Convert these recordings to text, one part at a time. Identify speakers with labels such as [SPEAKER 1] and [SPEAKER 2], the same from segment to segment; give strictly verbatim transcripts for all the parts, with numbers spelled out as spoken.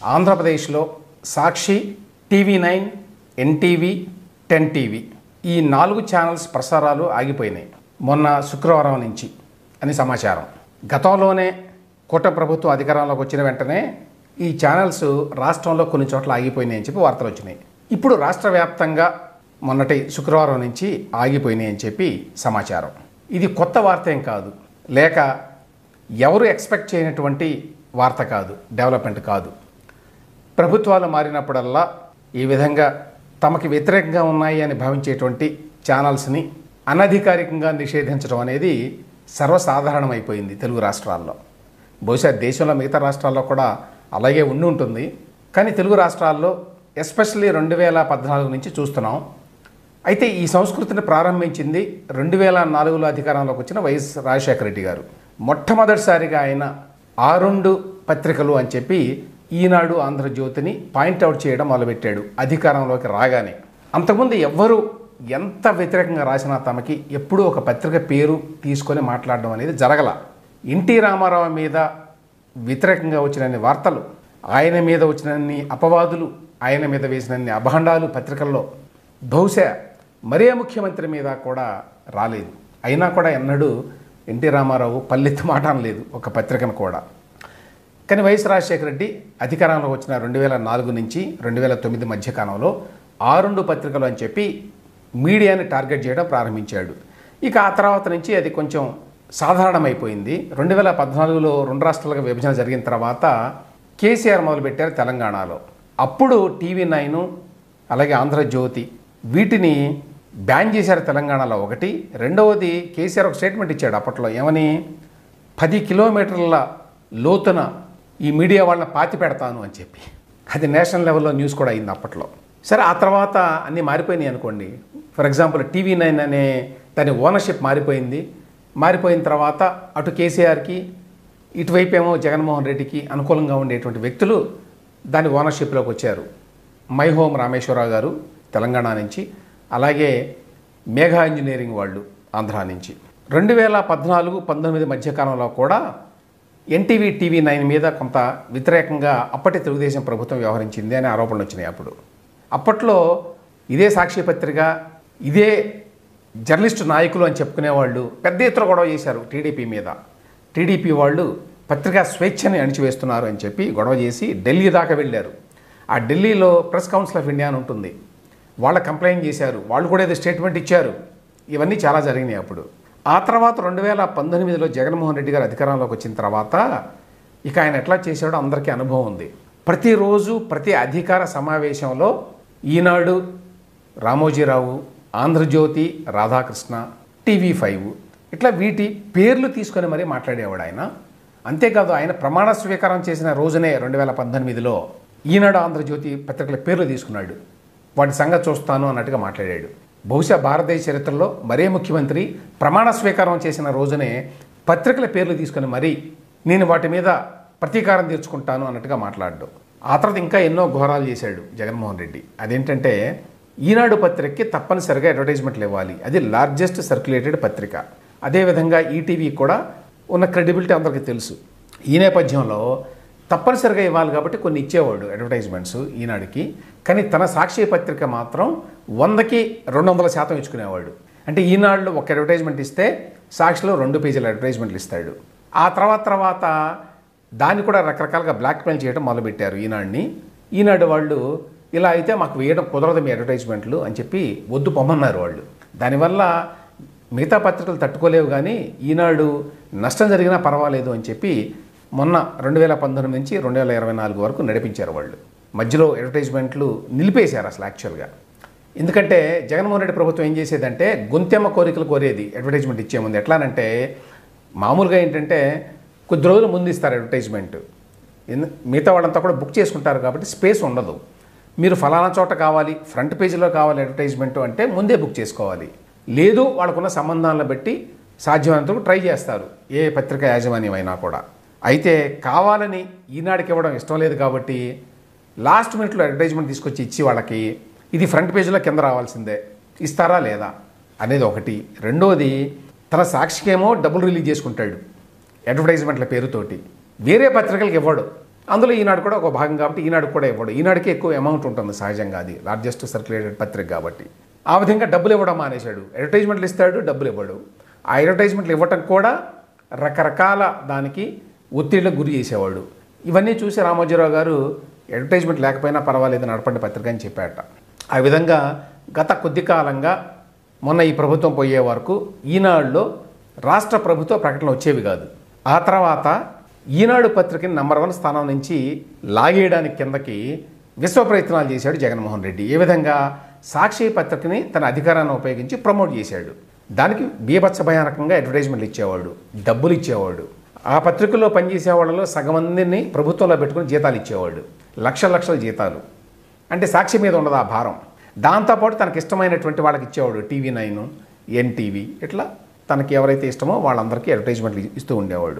[SPEAKER 1] ఆంధ్రప్రదేశ్లో Sakshi, TV nine, NTV, ten TV ఈ నాలుగు ఛానల్స్ ప్రసారాలు ఆగిపోయినాయి మొన్న శుక్రవారం నుంచి అని సమాచారం. గతంలోనే కూటమి ప్రభుత్వం అధికారంలోకి వచ్చిన వెంటనే ఈ ఛానల్స్ రాష్ట్రంలో కొన్ని చోట్ల ఆగిపోయినాయి అని చెప్పి వార్తలు వచ్చినాయి. ఇప్పుడు రాష్ట్ర వ్యాప్తంగా మొన్నటి శుక్రవారం నుంచి ఆగిపోయినాయి అని చెప్పి సమాచారం. ఇది కొత్త వార్త ఏం కాదు, లేక ఎవరు ఎక్స్పెక్ట్ చేయనటువంటి వార్త కాదు, డెవలప్మెంట్ కాదు. ప్రభుత్వాలు మారినప్పుడల్లా ఈ విధంగా తమకి వ్యతిరేకంగా ఉన్నాయి అని భావించేటువంటి ఛానల్స్ని అనధికారికంగా నిషేధించడం అనేది సర్వసాధారణమైపోయింది తెలుగు రాష్ట్రాల్లో. బహుశా దేశంలో మిగతా రాష్ట్రాల్లో కూడా అలాగే ఉండి ఉంటుంది. కానీ తెలుగు రాష్ట్రాల్లో ఎస్పెషల్లీ రెండు వేల పద్నాలుగు నుంచి చూస్తున్నాం. అయితే ఈ సంస్కృతిని ప్రారంభించింది రెండు వేల నాలుగులో అధికారంలోకి వచ్చిన వైఎస్ రాజశేఖర రెడ్డి గారు. మొట్టమొదటిసారిగా ఆయన ఆ రెండు పత్రికలు అని చెప్పి ఈనాడు, ఆంధ్రజ్యోతిని పాయింట్అవుట్ చేయడం మొదలుపెట్టాడు అధికారంలోకి రాగానే. అంతకుముందు ఎవ్వరూ ఎంత వ్యతిరేకంగా రాసినా తమకి ఎప్పుడూ ఒక పత్రిక పేరు తీసుకొని మాట్లాడడం అనేది జరగల. ఎన్టీ రామారావు మీద వ్యతిరేకంగా వచ్చినన్ని వార్తలు, ఆయన మీద వచ్చినన్ని అపవాదులు, ఆయన మీద వేసినన్ని అభాండాలు పత్రికల్లో బహుశా మరే ముఖ్యమంత్రి మీద కూడా రాలేదు. అయినా కూడా ఎన్నడూ ఎన్టీ రామారావు పల్లెత్తు మాట అనలేదు ఒక పత్రికను కూడా. కానీ వైఎస్ రాజశేఖర రెడ్డి అధికారంలోకి వచ్చిన రెండు వేల నాలుగు నుంచి రెండు వేల తొమ్మిది మధ్యకాలంలో ఆ రెండు పత్రికలు అని చెప్పి మీడియాని టార్గెట్ చేయడం ప్రారంభించాడు. ఇక ఆ తర్వాత నుంచి అది కొంచెం సాధారణమైపోయింది. రెండు వేల పద్నాలుగులో రెండు రాష్ట్రాలుగా విభజన జరిగిన తర్వాత కేసీఆర్ మొదలుపెట్టారు తెలంగాణలో. అప్పుడు టీవీ నైను అలాగే ఆంధ్రజ్యోతి వీటిని బ్యాన్ చేశారు తెలంగాణలో ఒకటి. రెండవది కేసీఆర్ ఒక స్టేట్మెంట్ ఇచ్చాడు అప్పట్లో, ఏమని, పది కిలోమీటర్ల లోతున ఈ మీడియా వాళ్ళని పాతి పెడతాను అని చెప్పి. అది నేషనల్ లెవెల్లో న్యూస్ కూడా అయింది అప్పట్లో. సరే, ఆ తర్వాత అన్నీ మారిపోయినాయి అనుకోండి. ఫర్ ఎగ్జాంపుల్ టీవీ నైన్ అనే దాని ఓనర్షిప్ మారిపోయింది. మారిపోయిన తర్వాత అటు కేసీఆర్కి ఇటువైపు ఏమో జగన్మోహన్ రెడ్డికి అనుకూలంగా ఉండేటువంటి వ్యక్తులు దాని ఓనర్షిప్లోకి వచ్చారు. మై హోమ్ రామేశ్వరరావు గారు తెలంగాణ నుంచి, అలాగే మేఘా ఇంజనీరింగ్ వాళ్ళు ఆంధ్ర నుంచి. రెండు వేల పద్నాలుగు పంతొమ్మిది మధ్యకాలంలో కూడా ఎన్టీవీ, టీవీ నైన్ మీద కొంత వ్యతిరేకంగా అప్పటి తెలుగుదేశం ప్రభుత్వం వ్యవహరించింది అనే ఆరోపణలు వచ్చినాయి. అప్పుడు అప్పట్లో ఇదే సాక్షి పత్రిక, ఇదే జర్నలిస్టు నాయకులు అని చెప్పుకునేవాళ్ళు పెద్ద ఎత్తున గొడవ చేశారు టీడీపీ మీద. టీడీపీ వాళ్ళు పత్రికా స్వేచ్ఛని అణిచివేస్తున్నారు అని చెప్పి గొడవ చేసి ఢిల్లీ దాకా వెళ్ళారు. ఆ ఢిల్లీలో ప్రెస్ కౌన్సిల్ ఆఫ్ ఇండియా అని ఉంటుంది, వాళ్ళ కంప్లైంట్ చేశారు, వాళ్ళు కూడా ఏదో స్టేట్మెంట్ ఇచ్చారు. ఇవన్నీ చాలా జరిగినాయి అప్పుడు. ఆ తర్వాత రెండు వేల పంతొమ్మిదిలో జగన్మోహన్ రెడ్డి గారు అధికారంలోకి వచ్చిన తర్వాత ఇక ఆయన ఎట్లా చేశాడో అందరికీ అనుభవం ఉంది. ప్రతిరోజు ప్రతి అధికార సమావేశంలో ఈనాడు రామోజీరావు, ఆంధ్రజ్యోతి రాధాకృష్ణ, టీవీ ఫైవ్ ఇట్లా వీటి పేర్లు తీసుకొని మరీ మాట్లాడేవాడు ఆయన. అంతేకాదు, ఆయన ప్రమాణ స్వీకారం చేసిన రోజునే రెండు వేల పద్దెనిమిదిలో ఈనాడు, ఆంధ్రజ్యోతి పత్రికల పేర్లు తీసుకున్నాడు. వాటి సంగతి చూస్తాను అన్నట్టుగా మాట్లాడాడు. బహుశా భారతదేశ చరిత్రలో మరే ముఖ్యమంత్రి ప్రమాణ స్వీకారం చేసిన రోజునే పత్రికల పేర్లు తీసుకొని మరీ నేను వాటి మీద ప్రతీకారం తీర్చుకుంటాను అన్నట్టుగా మాట్లాడాడు. ఆ తర్వాత ఇంకా ఎన్నో ఘోరాలు చేశాడు జగన్మోహన్ రెడ్డి. అదేంటంటే, ఈనాడు పత్రికకి తప్పనిసరిగా అడ్వర్టైజ్మెంట్లు ఇవ్వాలి, అది లార్జెస్ట్ సర్క్యులేటెడ్ పత్రిక. అదేవిధంగా ఈటీవీ కూడా ఉన్న క్రెడిబిలిటీ అందరికీ తెలుసు. ఈ నేపథ్యంలో తప్పనిసరిగా ఇవ్వాలి కాబట్టి కొన్ని ఇచ్చేవాడు అడ్వర్టైజ్మెంట్స్ ఈనాడుకి. కానీ తన సాక్షి పత్రిక మాత్రం వందకి రెండు వందల శాతం ఇచ్చుకునేవాడు. అంటే ఈనాడులో ఒక అడ్వర్టైజ్మెంట్ ఇస్తే సాక్షిలో రెండు పేజీల అడ్వర్టైజ్మెంట్లు ఇస్తాడు. ఆ తర్వాత తర్వాత దాన్ని కూడా రకరకాలుగా బ్లాక్మెయిల్ చేయడం మొదలుపెట్టారు ఈనాడుని. ఈనాడు వాళ్ళు ఇలా అయితే మాకు వేయడం కుదరదు మీ అడ్వర్టైజ్మెంట్లు అని చెప్పి వద్దు పొమ్మన్నారు వాళ్ళు. దానివల్ల మిగతా పత్రికలు తట్టుకోలేవు, కానీ ఈనాడు నష్టం జరిగినా పర్వాలేదు అని చెప్పి మొన్న రెండు వేల పంతొమ్మిది నుంచి రెండు వేల ఇరవై నాలుగు వరకు నడిపించారు వాళ్ళు. మధ్యలో అడ్వర్టైజ్మెంట్లు నిలిపేశారు అసలు యాక్చువల్గా. ఎందుకంటే జగన్మోహన్ రెడ్డి ప్రభుత్వం ఏం చేసేదంటే గొంతెమ్మ కోరికలు కోరేది అడ్వర్టైజ్మెంట్ ఇచ్చే ముందు. ఎట్లానంటే మామూలుగా ఏంటంటే కొద్ది రోజులు ముందు ఇస్తారు అడ్వర్టైజ్మెంట్, మిగతా వాళ్ళంతా కూడా బుక్ చేసుకుంటారు కాబట్టి స్పేస్ ఉండదు. మీరు ఫలానా చోట కావాలి, ఫ్రంట్ పేజీలో కావాలి అడ్వర్టైజ్మెంట్ అంటే ముందే బుక్ చేసుకోవాలి. లేదు, వాళ్ళకున్న సంబంధాలను బట్టి సాధ్యమైనంతకు ట్రై చేస్తారు ఏ పత్రిక యాజమాన్యం అయినా కూడా. అయితే కావాలని ఈనాడికి ఇవ్వడం ఇష్టం లేదు కాబట్టి లాస్ట్ మినిట్లో అడ్వర్టైజ్మెంట్ తీసుకొచ్చి ఇచ్చి వాళ్ళకి ఇది ఫ్రంట్ పేజీలో కింద రావాల్సిందే, ఇస్తారా లేదా అనేది ఒకటి. రెండోది, తన సాక్షికేమో డబ్బులు రిలీజ్ చేసుకుంటాడు అడ్వర్టైజ్మెంట్ల పేరుతోటి, వేరే పత్రికలకు ఇవ్వడు. అందులో ఈనాడు కూడా ఒక భాగం కాబట్టి ఈనాడు కూడా ఇవ్వడు. ఈనాడుకి ఎక్కువ అమౌంట్ ఉంటుంది సహజంగా, అది లార్జెస్ట్ సర్క్యులేటెడ్ పత్రిక కాబట్టి. ఆ విధంగా డబ్బులు ఇవ్వడం మానేశాడు. అడ్వర్టైజ్మెంట్లు ఇస్తాడు, డబ్బులు ఇవ్వడు. ఆ అడ్వర్టైజ్మెంట్లు ఇవ్వటం కూడా రకరకాల దానికి ఒత్తిళ్లకు గురి చేసేవాడు. ఇవన్నీ చూసి రామోజీరావు గారు అడ్వర్టైజ్మెంట్ లేకపోయినా పర్వాలేదు నడపండి పత్రిక అని చెప్పాట. ఆ విధంగా గత కొద్ది కాలంగా మొన్న ఈ ప్రభుత్వం పోయే వరకు ఈనాడులో రాష్ట్ర ప్రభుత్వ ప్రకటనలు వచ్చేవి కాదు. ఆ తర్వాత ఈనాడు పత్రికని నంబర్ వన్ స్థానం నుంచి లాగేయడానికి కిందకి విశ్వ ప్రయత్నాలు చేశాడు జగన్మోహన్ రెడ్డి. ఏ విధంగా సాక్షి పత్రికని తన అధికారాన్ని ఉపయోగించి ప్రమోట్ చేశాడు. దానికి బీభత్స భయానకంగా అడ్వర్టైజ్మెంట్లు ఇచ్చేవాడు, డబ్బులు ఇచ్చేవాడు. ఆ పత్రికల్లో పనిచేసే వాళ్ళలో సగం మందిని ప్రభుత్వంలో పెట్టుకుని జీతాలు ఇచ్చేవాడు, లక్షల లక్షల జీతాలు. అంటే సాక్షి మీద ఉండదు ఆ భారం. దాంతోపాటు తనకి ఇష్టమైనటువంటి వాళ్ళకి ఇచ్చేవాడు, టీవీ నైన్, ఎన్టీవీ, ఇట్లా తనకి ఎవరైతే ఇష్టమో వాళ్ళందరికీ అడ్వర్టైజ్మెంట్లు ఇస్తూ ఉండేవాడు.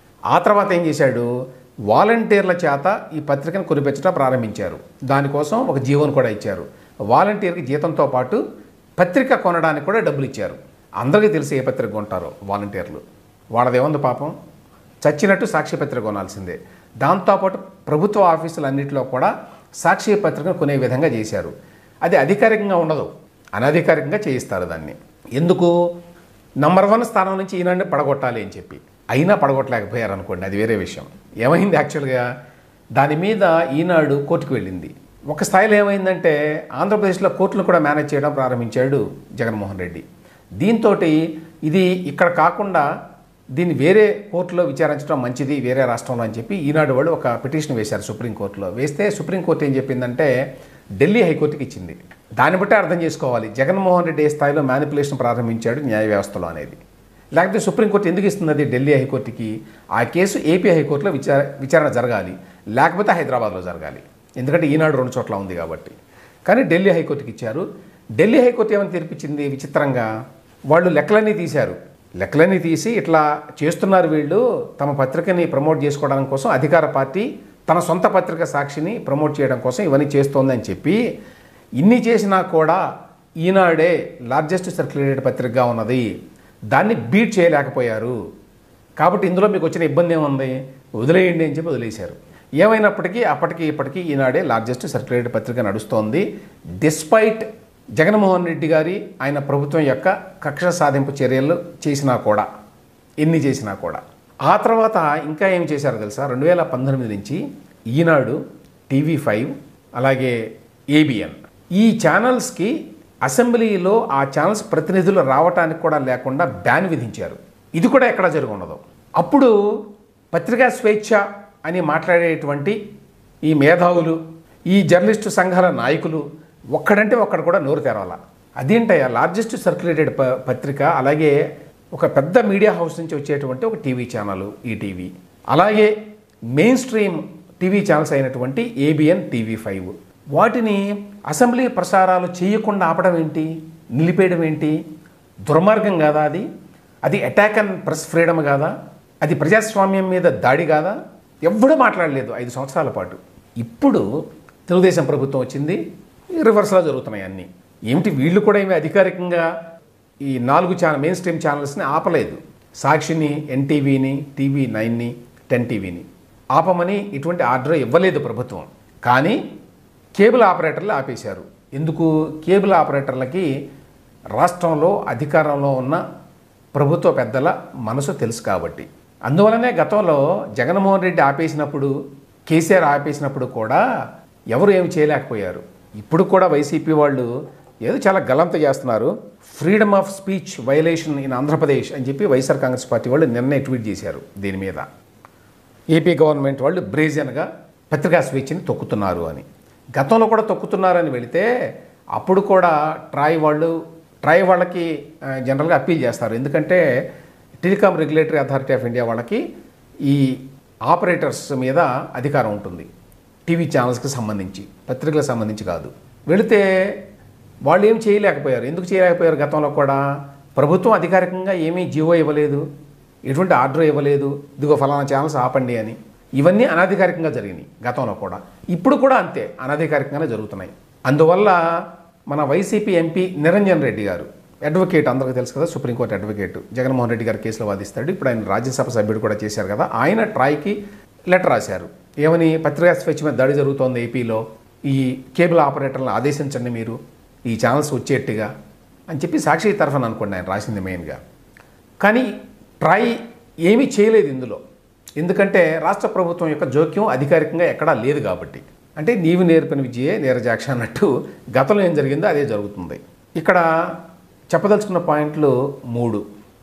[SPEAKER 1] ఆ తర్వాత ఏం చేశాడు, వాలంటీర్ల చేత ఈ పత్రికను కొనిపెట్టడం ప్రారంభించారు. దానికోసం ఒక జీవోను కూడా ఇచ్చారు. వాలంటీర్కి జీతంతో పాటు పత్రిక కొనడానికి కూడా డబ్బులు ఇచ్చారు. అందరికీ తెలిసి ఏ పత్రిక కొంటారో వాలంటీర్లు, వాళ్ళదేముంది పాపం, చచ్చినట్టు సాక్షి పత్రిక కొనాల్సిందే. దాంతోపాటు ప్రభుత్వ ఆఫీసులన్నింటిలో కూడా సాక్షి పత్రికను కొనే విధంగా చేశారు. అది అధికారికంగా ఉండదు, అనధికారికంగా చేయిస్తారు దాన్ని. ఎందుకు, నంబర్ వన్ స్థానం నుంచి ఈనాడిని పడగొట్టాలి అని చెప్పి. అయినా పడగొట్టలేకపోయారు అనుకోండి, అది వేరే విషయం. ఏమైంది యాక్చువల్గా, దాని మీద ఈనాడు కోర్టుకు వెళ్ళింది. ఒక స్థాయిలో ఏమైందంటే ఆంధ్రప్రదేశ్లో కోర్టులు కూడా మేనేజ్ చేయడం ప్రారంభించాడు జగన్మోహన్ రెడ్డి. దీంతో ఇది ఇక్కడ కాకుండా దీన్ని వేరే కోర్టులో విచారించడం మంచిది, వేరే రాష్ట్రంలో అని చెప్పి ఈనాడు వాళ్ళు ఒక పిటిషన్ వేశారు సుప్రీంకోర్టులో. వేస్తే సుప్రీంకోర్టు ఏం చెప్పిందంటే ఢిల్లీ హైకోర్టుకి ఇచ్చింది. దాన్ని బట్టి అర్థం చేసుకోవాలి జగన్మోహన్ రెడ్డి ఏ స్థాయిలో మ్యానిపులేషన్ ప్రారంభించాడు న్యాయ వ్యవస్థలో అనేది. లేకపోతే సుప్రీంకోర్టు ఎందుకు ఇస్తుంది అది ఢిల్లీ హైకోర్టుకి? ఆ కేసు ఏపీ హైకోర్టులో విచార విచారణ జరగాలి, లేకపోతే హైదరాబాద్లో జరగాలి. ఎందుకంటే ఈనాడు రెండు చోట్ల ఉంది కాబట్టి. కానీ ఢిల్లీ హైకోర్టుకి ఇచ్చారు. ఢిల్లీ హైకోర్టు ఏమని తీర్పిచ్చింది విచిత్రంగా, వాళ్ళు లెక్కలన్నీ తీశారు. లెక్కలన్నీ తీసి ఇట్లా చేస్తున్నారు వీళ్ళు తమ పత్రికని ప్రమోట్ చేసుకోవడం కోసం, అధికార పార్టీ తన సొంత పత్రిక సాక్షిని ప్రమోట్ చేయడం కోసం ఇవన్నీ చేస్తోందని చెప్పి, ఇన్ని చేసినా కూడా ఈనాడే లార్జెస్ట్ సర్క్యులేటెడ్ పత్రికగా ఉన్నది, దాన్ని బీట్ చేయలేకపోయారు. కాబట్టి ఇందులో మీకు వచ్చిన ఇబ్బంది ఏముంది, వదిలేయండి అని చెప్పి వదిలేశారు. ఏమైనప్పటికీ అప్పటికి ఇప్పటికీ ఈనాడే లార్జెస్ట్ సర్క్యులేటెడ్ పత్రిక నడుస్తోంది. డిస్పైట్ జగన్మోహన్ రెడ్డి గారి ఆయన ప్రభుత్వం యొక్క కక్ష సాధింపు చర్యలు చేసినా కూడా, ఎన్ని చేసినా కూడా. ఆ తర్వాత ఇంకా ఏం చేశారో తెలుసా, రెండు వేల పంతొమ్మిది నుంచి ఈనాడు, టీవీ ఫైవ్, అలాగే ఏబిఎన్, ఈ ఛానల్స్కి అసెంబ్లీలో ఆ ఛానల్స్ ప్రతినిధులు రావటానికి కూడా లేకుండా బ్యాన్ విధించారు. ఇది కూడా ఎక్కడ జరిగి ఉండదు. అప్పుడు పత్రికా స్వేచ్ఛ అని మాట్లాడేటువంటి ఈ మేధావులు, ఈ జర్నలిస్టు సంఘాల నాయకులు ఒక్కడంటే ఒక్కడ కూడా నోరు తెరవాల. అదేంటయ్యా, లార్జెస్ట్ సర్క్యులేటెడ్ ప పత్రిక అలాగే ఒక పెద్ద మీడియా హౌస్ నుంచి వచ్చేటువంటి ఒక టీవీ ఛానల్ ఈటీవీ, అలాగే మెయిన్ స్ట్రీమ్ టీవీ ఛానల్స్ అయినటువంటి ఏబిఎన్, టీవీ ఫైవ్, వాటిని అసెంబ్లీ ప్రసారాలు చేయకుండా ఆపడం ఏంటి, నిలిపేయడం ఏంటి? దుర్మార్గం కాదా అది? అది అటాక్ అండ్ ప్రెస్ ఫ్రీడమ్ కాదా? అది ప్రజాస్వామ్యం మీద దాడి కాదా? ఎవ్వడూ మాట్లాడలేదు ఐదు సంవత్సరాల పాటు. ఇప్పుడు తెలుగుదేశం ప్రభుత్వం వచ్చింది, రివర్స్లో జరుగుతున్నాయి అన్నీ. ఏమిటి, వీళ్ళు కూడా ఏమి అధికారికంగా ఈ నాలుగు ఛానల్ మెయిన్ స్ట్రీమ్ ఛానల్స్ని ఆపలేదు. సాక్షిని, ఎన్టీవీని, టీవీ నైన్ని, టెన్ టీవీని ఆపమని ఇటువంటి ఆర్డర్ ఇవ్వలేదు ప్రభుత్వం. కానీ కేబుల్ ఆపరేటర్లు ఆపేశారు. ఎందుకు? కేబుల్ ఆపరేటర్లకి రాష్ట్రంలో అధికారంలో ఉన్న ప్రభుత్వ పెద్దల మనసు తెలుసు కాబట్టి. అందువలనే గతంలో జగన్మోహన్ రెడ్డి ఆపేసినప్పుడు, కేసీఆర్ ఆపేసినప్పుడు కూడా ఎవరు ఏమి చేయలేకపోయారు. ఇప్పుడు కూడా వైసీపీ వాళ్ళు ఏదో చాలా గలంత చేస్తున్నారు. Freedom of speech violation in Andhra Pradesh అని చెప్పి వైఎస్ఆర్ కాంగ్రెస్ పార్టీ వాళ్ళు నిన్నే ట్వీట్ చేశారు. దీని మీద ఏపీ గవర్నమెంట్ వాళ్ళు బ్రేజన్గా పత్రికా స్వేచ్ఛని తొక్కుతున్నారు అని. గతంలో కూడా తొక్కుతున్నారని వెళితే అప్పుడు కూడా ట్రాయ్ వాళ్ళు ట్రాయ్ వాళ్ళకి జనరల్గా అప్పీల్ చేస్తారు. ఎందుకంటే telecom regulatory authority of India వాళ్ళకి ఈ ఆపరేటర్స్ మీద అధికారం ఉంటుంది, టీవీ ఛానల్స్కి సంబంధించి, పత్రికలకు సంబంధించి కాదు. వెళితే వాళ్ళు ఏం చేయలేకపోయారు. ఎందుకు చేయలేకపోయారు? గతంలో కూడా ప్రభుత్వం అధికారికంగా ఏమీ జీవో ఇవ్వలేదు, ఎటువంటి ఆర్డర్ ఇవ్వలేదు, ఇదిగో ఫలానా ఛానల్స్ ఆపండి అని. ఇవన్నీ అనధికారికంగా జరిగినాయి గతంలో కూడా. ఇప్పుడు కూడా అంతే, అనధికారికంగానే జరుగుతున్నాయి. అందువల్ల మన వైసీపీ ఎంపీ నిరంజన్ రెడ్డి గారు, అడ్వకేట్, అందరికీ తెలుసు కదా, సుప్రీంకోర్టు అడ్వకేట్, జగన్మోహన్ రెడ్డి గారి కేసులో వాదిస్తాడు. ఇప్పుడు ఆయన రాజ్యసభ సభ్యుడు కూడా చేశారు కదా. ఆయన ట్రాయ్కి లెటర్ రాశారు, ఏమని పత్రికా స్వేచ్ఛ మీద దాడి జరుగుతోంది ఏపీలో, ఈ కేబుల్ ఆపరేటర్లను ఆదేశించండి మీరు ఈ ఛానల్స్ వచ్చేట్టుగా అని చెప్పి సాక్షి తరఫున అనుకోండి ఆయన రాసింది మెయిన్గా. కానీ ట్రై ఏమీ చేయలేదు ఇందులో, ఎందుకంటే రాష్ట్ర ప్రభుత్వం యొక్క జోక్యం అధికారికంగా ఎక్కడా లేదు కాబట్టి. అంటే నీవు నేర్పిన విద్యే నీరజాక్ష అన్నట్టు గతంలో ఏం జరిగిందో అదే జరుగుతుంది. ఇక్కడ చెప్పదలుచుకున్న పాయింట్లు మూడు.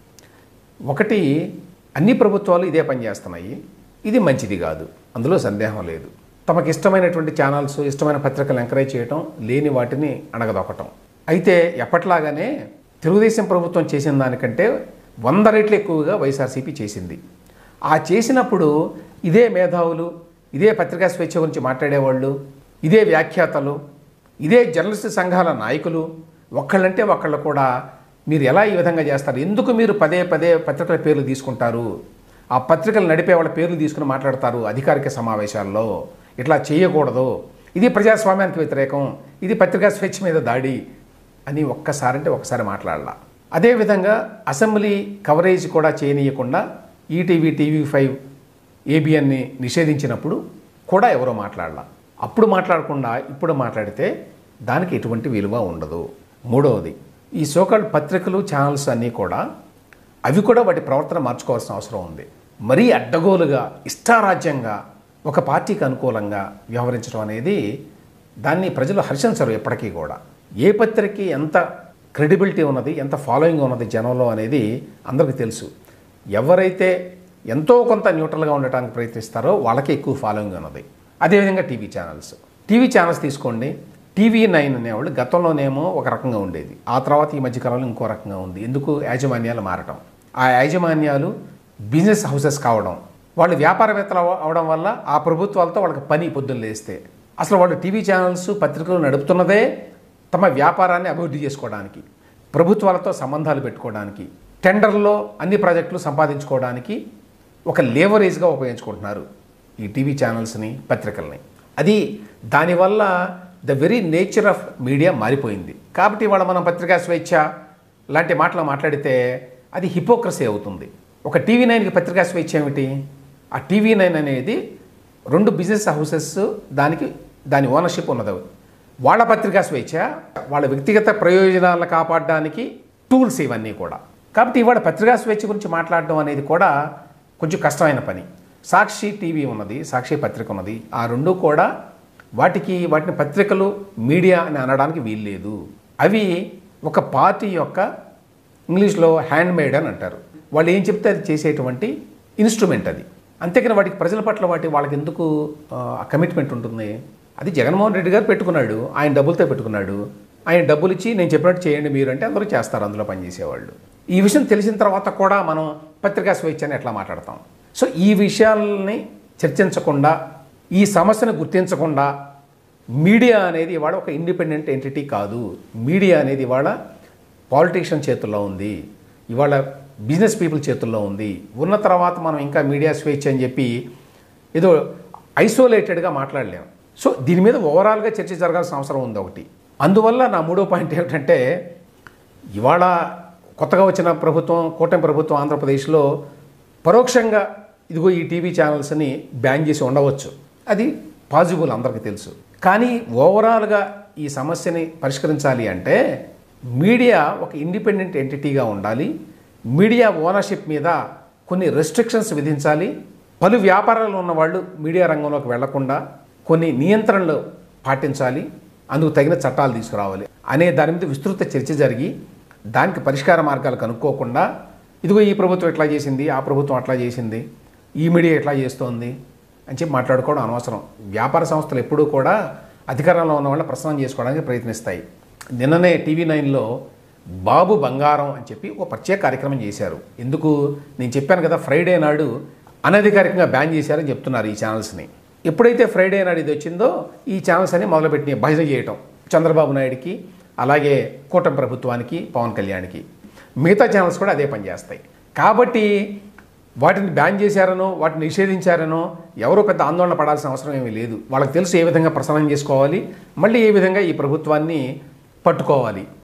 [SPEAKER 1] ఒకటి, అన్ని ప్రభుత్వాలు ఇదే పని చేస్తున్నాయి, ఇది మంచిది కాదు, అందులో సందేహం లేదు. తమకు ఇష్టమైనటువంటి ఛానల్స్, ఇష్టమైన పత్రికలు ఎంకరేజ్ చేయటం, లేని వాటిని అణగదొక్కటం. అయితే ఎప్పట్లాగానే తెలుగుదేశం ప్రభుత్వం చేసిన దానికంటే వంద రెట్లు ఎక్కువగా వైఎస్ఆర్సీపీ చేసింది. ఆ చేసినప్పుడు ఇదే మేధావులు, ఇదే పత్రికా స్వేచ్ఛ గురించి మాట్లాడేవాళ్ళు, ఇదే వ్యాఖ్యాతలు, ఇదే జర్నలిస్టు సంఘాల నాయకులు ఒక్కళ్ళంటే ఒక్కళ్ళు కూడా మీరు ఎలా ఈ విధంగా చేస్తారు, ఎందుకు మీరు పదే పదే పత్రికల పేర్లు తీసుకుంటారు, ఆ పత్రికలు నడిపే వాళ్ళ పేర్లు తీసుకుని మాట్లాడతారు అధికారిక సమావేశాల్లో, ఇట్లా చేయకూడదు, ఇది ప్రజాస్వామ్యానికి వ్యతిరేకం, ఇది పత్రికా స్వేచ్ఛ మీద దాడి అని ఒక్కసారంటే ఒక్కసారి మాట్లాడాల. అదేవిధంగా అసెంబ్లీ కవరేజ్ కూడా చేయనీయకుండా ఈటీవీ, టీవీ ఫైవ్, ఏబిఎన్ని నిషేధించినప్పుడు కూడా ఎవరో మాట్లాడాల. అప్పుడు మాట్లాడకుండా ఇప్పుడు మాట్లాడితే దానికి ఎటువంటి విలువ ఉండదు. మూడవది, ఈ సోకాల్డ్ పత్రికలు, ఛానల్స్ అన్నీ కూడా అవి కూడా వాటి ప్రవర్తన మార్చుకోవాల్సిన అవసరం ఉంది. మరీ అడ్డగోలుగా ఇష్టారాజ్యంగా ఒక పార్టీకి అనుకూలంగా వ్యవహరించడం అనేది దాన్ని ప్రజలు హర్షించరు ఎప్పటికీ కూడా. ఏ పత్రికకి ఎంత క్రెడిబిలిటీ ఉన్నది, ఎంత ఫాలోయింగ్ ఉన్నది జనంలో అనేది అందరికీ తెలుసు. ఎవరైతే ఎంతో కొంత న్యూట్రల్గా ఉండటానికి ప్రయత్నిస్తారో వాళ్ళకి ఎక్కువ ఫాలోయింగ్ ఉన్నది. అదేవిధంగా టీవీ ఛానల్స్ టీవీ ఛానల్స్ తీసుకోండి. టీవీ నైన్ అనేవాళ్ళు గతంలోనేమో ఒక రకంగా ఉండేది, ఆ తర్వాత ఈ మధ్యకాలంలో ఇంకో రకంగా ఉంది. ఎందుకు? యాజమాన్యాలు మారటం, ఆ యాజమాన్యాలు బిజినెస్ హౌసెస్ కావడం, వాళ్ళు వ్యాపారవేత్తలు అవడం వల్ల ఆ ప్రభుత్వాలతో వాళ్ళకి పని పొద్దున్న లేస్తే. అసలు వాళ్ళు టీవీ ఛానల్స్, పత్రికలు నడుపుతున్నదే తమ వ్యాపారాన్ని అభివృద్ధి చేసుకోవడానికి, ప్రభుత్వాలతో సంబంధాలు పెట్టుకోవడానికి, టెండర్లో అన్ని ప్రాజెక్టులు సంపాదించుకోవడానికి ఒక లేవరేజ్గా ఉపయోగించుకుంటున్నారు ఈ టీవీ ఛానల్స్ని, పత్రికల్ని. అది దానివల్ల the very nature of media మారిపోయింది. కాబట్టి ఇవాళ మనం పత్రికా స్వేచ్ఛ లాంటి మాటలు మాట్లాడితే అది హిపోక్రసీ అవుతుంది. ఒక టీవీ నైన్కి పత్రికా స్వేచ్ఛ ఏమిటి? ఆ టీవీ నైన్ అనేది రెండు బిజినెస్ హౌసెస్, దానికి దాని ఓనర్షిప్ ఉన్నది. వాళ్ళ పత్రికా స్వేచ్ఛ, వాళ్ళ వ్యక్తిగత ప్రయోజనాలను కాపాడడానికి టూల్స్ ఇవన్నీ కూడా. కాబట్టి ఇవాళ పత్రికా స్వేచ్ఛ గురించి మాట్లాడడం అనేది కూడా కొంచెం కష్టమైన పని. సాక్షి టీవీ ఉన్నది, సాక్షి పత్రిక ఉన్నది, ఆ రెండు కూడా వాటికి వాటిని పత్రికలు, మీడియా అని అనడానికి వీల్లేదు. అవి ఒక పార్టీ యొక్క, ఇంగ్లీష్లో హ్యాండ్ మేడ్ అని అంటారు, వాళ్ళు ఏం చెప్తే అది చేసేటువంటి ఇన్స్ట్రుమెంట్ అది. అంతేకాని వాటికి ప్రజల పట్ల వాటి వాళ్ళకి ఎందుకు కమిట్మెంట్ ఉంటుంది? అది జగన్మోహన్ రెడ్డి గారు పెట్టుకున్నాడు, ఆయన డబ్బులతో పెట్టుకున్నాడు, ఆయన డబ్బులు ఇచ్చి నేను చెప్పినట్టు చేయండి మీరు అంటే అందరూ చేస్తారు అందులో పనిచేసేవాళ్ళు. ఈ విషయం తెలిసిన తర్వాత కూడా మనం పత్రికా స్వేచ్ఛ అని ఎట్లా మాట్లాడతాం? సో ఈ విషయాలని చర్చించకుండా, ఈ సమస్యను గుర్తించకుండా, మీడియా అనేది ఇవాళ ఒక ఇండిపెండెంట్ ఎంటిటీ కాదు, మీడియా అనేది ఇవాళ పాలిటిషియన్ చేతుల్లో ఉంది, ఇవాళ బిజినెస్ పీపుల్ చేతుల్లో ఉంది. ఉన్న తర్వాత మనం ఇంకా మీడియా స్వేచ్ఛ అని చెప్పి ఏదో ఐసోలేటెడ్గా మాట్లాడలేము. సో దీని మీద ఓవరాల్గా చర్చ జరగాల్సిన అవసరం ఉంది ఒకటి. అందువల్ల నా మూడో పాయింట్ ఏమిటంటే, ఇవాళ కొత్తగా వచ్చిన ప్రభుత్వం, కూటమి ప్రభుత్వం ఆంధ్రప్రదేశ్లో పరోక్షంగా ఇదిగో ఈ టీవీ ఛానల్స్ని బ్యాన్ చేసి ఉండవచ్చు, అది పాజిబుల్ అందరికీ తెలుసు. కానీ ఓవరాల్గా ఈ సమస్యని పరిష్కరించాలి అంటే మీడియా ఒక ఇండిపెండెంట్ ఎంటిటీగా ఉండాలి. మీడియా ఓనర్షిప్ మీద కొన్ని రెస్ట్రిక్షన్స్ విధించాలి. పలు వ్యాపారాలు ఉన్నవాళ్ళు మీడియా రంగంలోకి వెళ్లకుండా కొన్ని నియంత్రణలు పాటించాలి, అందుకు తగిన చట్టాలు తీసుకురావాలి అనే దాని మీద విస్తృత చర్చ జరిగి దానికి పరిష్కార మార్గాలు కనుక్కోకుండా ఇదిగో ఈ ప్రభుత్వం ఎట్లా చేసింది, ఆ ప్రభుత్వం అట్లా చేసింది, ఈ మీడియా ఎట్లా చేస్తోంది అని చెప్పి మాట్లాడుకోవడం అనవసరం. వ్యాపార సంస్థలు ఎప్పుడూ కూడా అధికారంలో ఉన్న వాళ్ళని ప్రసన్నం చేసుకోవడానికి ప్రయత్నిస్తాయి. నిన్ననే టీవీ నైన్లో బాబు బంగారం అని చెప్పి ఒక ప్రత్యేక కార్యక్రమం చేశారు. ఎందుకు? నేను చెప్పాను కదా, ఫ్రైడే నాడు అనధికారికంగా బ్యాన్ చేశారని చెప్తున్నారు ఈ ఛానల్స్ని. ఎప్పుడైతే ఫ్రైడే నాడు ఇది వచ్చిందో ఈ ఛానల్స్ అని మొదలుపెట్టిన భజన చేయటం చంద్రబాబు నాయుడికి, అలాగే కూటమి ప్రభుత్వానికి, పవన్ కళ్యాణ్కి. మిగతా ఛానల్స్ కూడా అదే పని చేస్తాయి. కాబట్టి వాటిని బ్యాన్ చేశారనో, వాటిని నిషేధించారనో ఎవరో పెద్ద ఆందోళన పడాల్సిన అవసరం ఏమీ లేదు. వాళ్ళకి తెలుసు ఏ విధంగా ప్రసన్నం చేసుకోవాలి, మళ్ళీ ఏ విధంగా ఈ ప్రభుత్వాన్ని పట్టుకోవాలి.